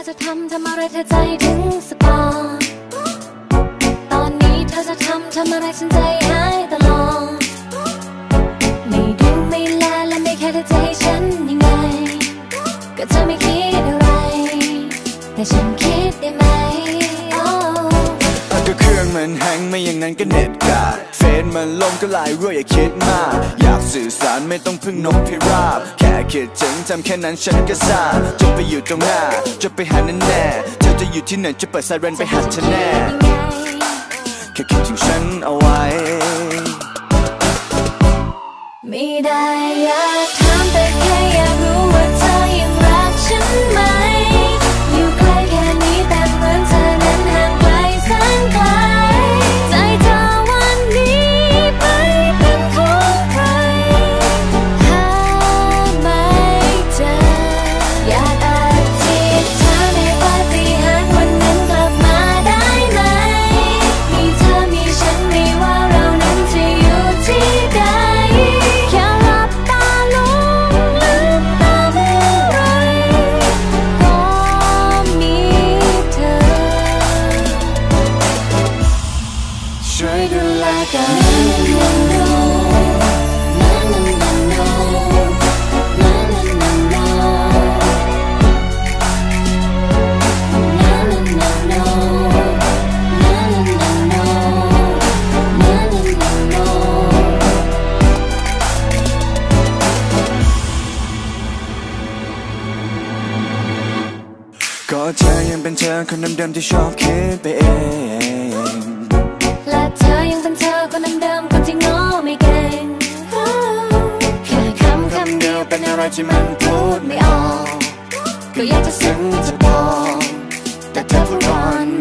จะทำอะไรเธอใจถึงสปอร์ตอนนี้เธอจะทำอะไรฉันใจหายตลอดไม่ดูไม่แลและไม่แค่เธอจะให้ฉันยังไงก็เธอไม่คิดอะไรแต่ฉันคิดได้ไหมก็เครื่องมันแฮงไม่อย่างนั้นก็เน็ตกาดเฟซมันลงก็ลายรั่วอย่าคิดมากอยากสื่อสารไม่ต้องพึ่งนกพิราบแค่คิดถึงทำแค่นั้นฉันก็ทราบจะไปอยู่ตรงหน้าจะไปหาแน่แน่เธอจะอยู่ที่ไหนจะเปิดไซเรนไปหาเธอแน่แค่คิดถึงฉันเอาไว้ไม่ได้อยากถามแต่แค่อยากรู้ว่าเธอยังรักฉันไหมอยู่ใกล้แค่นี้แต่เหมือนเธอนั้นห่างไกลแสนไกลใจเธอวันนี้ไปเป็นของใครหาไม่เจออยากอธิษฐานให้ปาฏิหาริย์วันนั้นกลับมาได้ไหมมีเธอมีฉันไม่ว่าเรานั้นจะอยู่ที่ใดช่วยดูแลกันก็เธอยังเป็นเธอคนเดิมๆที่ชอบคิดไปเองและเธอยังเป็นเธอคนเดิมๆคนที่ง้อไม่เก่งแค่คำเดียวเป็นอะไรที่มันพูดไม่ออกก็อยากจะซึ้งจะบอกแต่เธอพูดก่อนไหม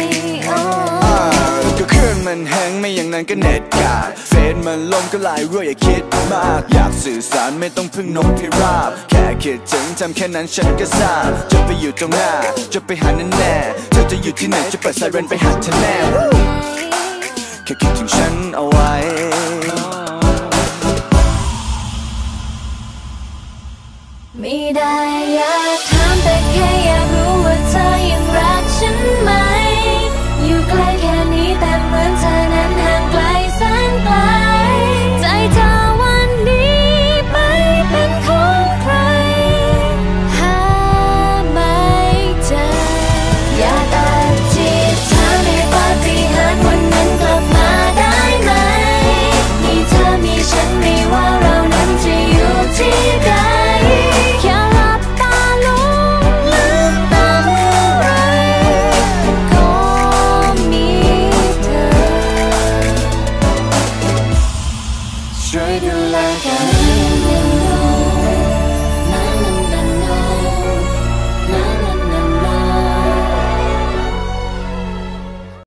ก็เครื่องมันแฮงไม่อย่างนั้นก็เน็ตกาดเฟซมันลงก็ลายรั่วอย่าคิดมากอยากสื่อสารไม่ต้องพึ่งนกพิราบแค่คิดถึงทำแค่นั้นฉันก็ทราบจะไปอยู่ตรงหน้าจะไปหาแน่แน่เธอจะอยู่ที่ไหนจะเปิดไซเรนไปหาเธอแน่แค่คิดถึงฉันเอาไว้ไม่ได้อยากถามแต่แค่อยากรู้ว่าเธอยังรักฉันไหมอยู่ใกล้แค่นี้แต่เหมือนเธอนั้นห่างไกลแสนไกลใจเธอวันนี้ไปเป็นของใครหาไม่เจออยากอธิษฐานให้ปาฏิหาริย์วันนั้นกลับมาได้ไหมมีเธอมีฉันไม่ว่าเรานั้นจะอยู่ที่ใดช่วยดูแลกัน